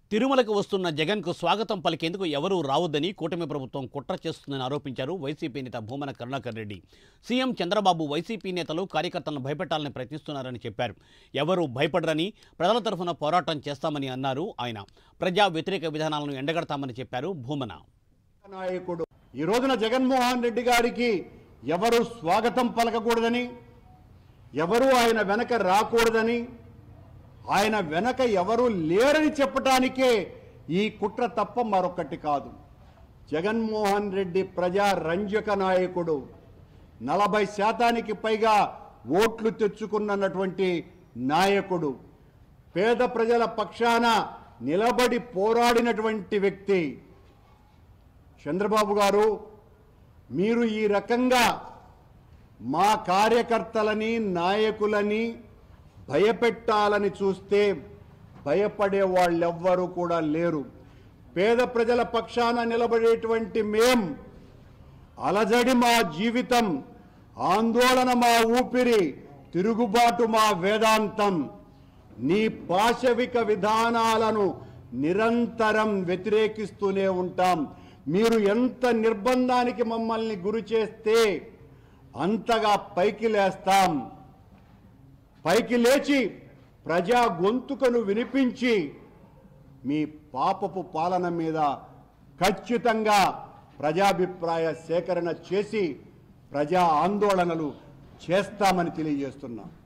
తిరుమలకు వస్తున్న జగన్కు స్వాగతం పలికేందుకు ఎవరూ రావద్దని కూటమి ప్రభుత్వం కుట్ర చేస్తుందని ఆరోపించారు వైసీపీ నేత భూమన కరుణాకర్ రెడ్డి. సీఎం చంద్రబాబు వైసీపీ నేతలు కార్యకర్తలను భయపెట్టాలని ప్రయత్నిస్తున్నారని చెప్పారు. ఎవరూ భయపడరని, ప్రజల తరఫున పోరాటం చేస్తామని అన్నారు ఆయన. ప్రజా వ్యతిరేక విధానాలను ఎండగడతామని చెప్పారు భూమన. నాయకుడు ఈ రోజున జగన్మోహన్ రెడ్డి గారికి ఎవరు స్వాగతం పలకకూడదని, ఎవరు ఆయన వెనక రాకూడదని, ఆయన వెనక ఎవరు లేరని చెప్పటానికే ఈ కుట్ర తప్ప మరొకటి కాదు. జగన్మోహన్ రెడ్డి ప్రజా రంజక నాయకుడు, 40% పైగా ఓట్లు తెచ్చుకున్నటువంటి నాయకుడు, పేద ప్రజల పక్షాన నిలబడి పోరాడినటువంటి వ్యక్తి. చంద్రబాబు గారు, మీరు ఈ రకంగా మా కార్యకర్తలని, నాయకులని భయపెట్టాలని చూస్తే భయపడే వాళ్ళెవ్వరూ కూడా లేరు. పేద ప్రజల పక్షాన నిలబడేటువంటి మేం, అలజడి మా జీవితం, ఆందోళన మా ఊపిరి, తిరుగుబాటు మా వేదాంతం. నీ పాశవిక విధానాలను నిరంతరం వ్యతిరేకిస్తూనే ఉంటాం. మీరు ఎంత నిర్బంధానికి మమ్మల్ని గురి చేస్తే అంతగా పైకి లేస్తాం. పైకి లేచి ప్రజా గొంతుకను వినిపించి మీ పాపపు పాలన మీద ఖచ్చితంగా ప్రజాభిప్రాయ సేకరణ చేసి ప్రజా ఆందోళనలు చేస్తామని తెలియజేస్తున్నాం.